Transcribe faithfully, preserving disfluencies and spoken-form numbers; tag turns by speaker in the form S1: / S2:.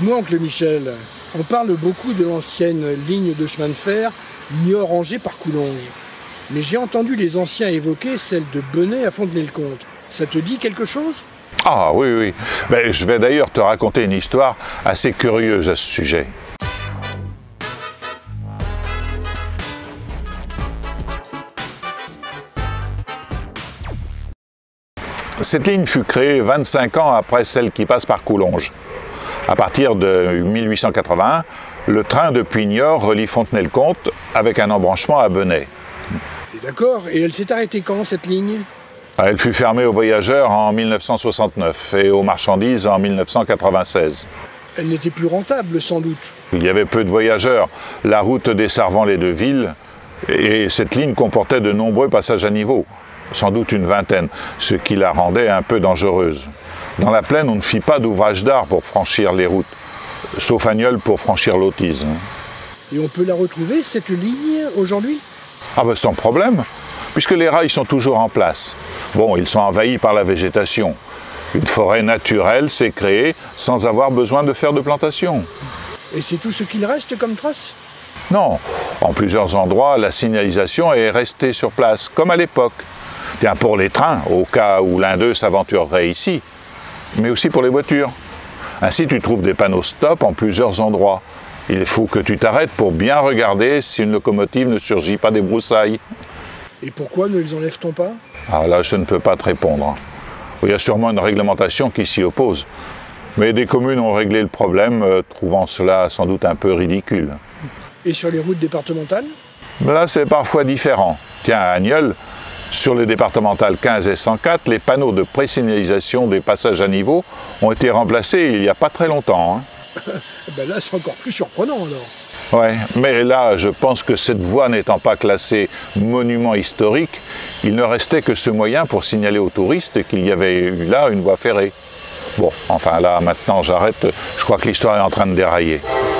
S1: Dis-moi, oncle Michel, on parle beaucoup de l'ancienne ligne de chemin de fer Niort-Angers par Coulonges. Mais j'ai entendu les anciens évoquer celle de Benay à Fontenay-le-Comte. Ça te dit quelque chose?
S2: Ah oui, oui. Ben, je vais d'ailleurs te raconter une histoire assez curieuse à ce sujet. Cette ligne fut créée vingt-cinq ans après celle qui passe par Coulonges. À partir de mille huit cent quatre-vingt-un, le train depuis Niort relie Fontenay-le-Comte avec un embranchement à Benay.
S1: D'accord, et elle s'est arrêtée quand cette ligne?
S2: Elle fut fermée aux voyageurs en mille neuf cent soixante-neuf et aux marchandises en mille neuf cent quatre-vingt-seize.
S1: Elle n'était plus rentable sans doute.
S2: Il y avait peu de voyageurs, la route desservant les deux villes, et cette ligne comportait de nombreux passages à niveau, sans doute une vingtaine, ce qui la rendait un peu dangereuse. Dans la plaine, on ne fit pas d'ouvrage d'art pour franchir les routes, sauf à Nieul pour franchir l'Autise.
S1: Et on peut la retrouver, cette ligne, aujourd'hui?
S2: Ah ben sans problème, puisque les rails sont toujours en place. Bon, ils sont envahis par la végétation. Une forêt naturelle s'est créée sans avoir besoin de faire de plantation.
S1: Et c'est tout ce qu'il reste comme trace?
S2: Non, en plusieurs endroits, la signalisation est restée sur place, comme à l'époque. Tiens, pour les trains, au cas où l'un d'eux s'aventurerait ici, mais aussi pour les voitures. Ainsi, tu trouves des panneaux stop en plusieurs endroits. Il faut que tu t'arrêtes pour bien regarder si une locomotive ne surgit pas des broussailles.
S1: Et pourquoi ne les enlève-t-on pas?
S2: Ah là, je ne peux pas te répondre. Il y a sûrement une réglementation qui s'y oppose. Mais des communes ont réglé le problème, euh, trouvant cela sans doute un peu ridicule.
S1: Et sur les routes départementales?
S2: Là, c'est parfois différent. Tiens, à Nieul, sur les départementales quinze et cent quatre, les panneaux de présignalisation des passages à niveau ont été remplacés il n'y a pas très longtemps. Hein.
S1: Ben là, c'est encore plus surprenant alors.
S2: Ouais, mais là, je pense que cette voie n'étant pas classée monument historique, il ne restait que ce moyen pour signaler aux touristes qu'il y avait eu là une voie ferrée. Bon, enfin là, maintenant, j'arrête. Je crois que l'histoire est en train de dérailler.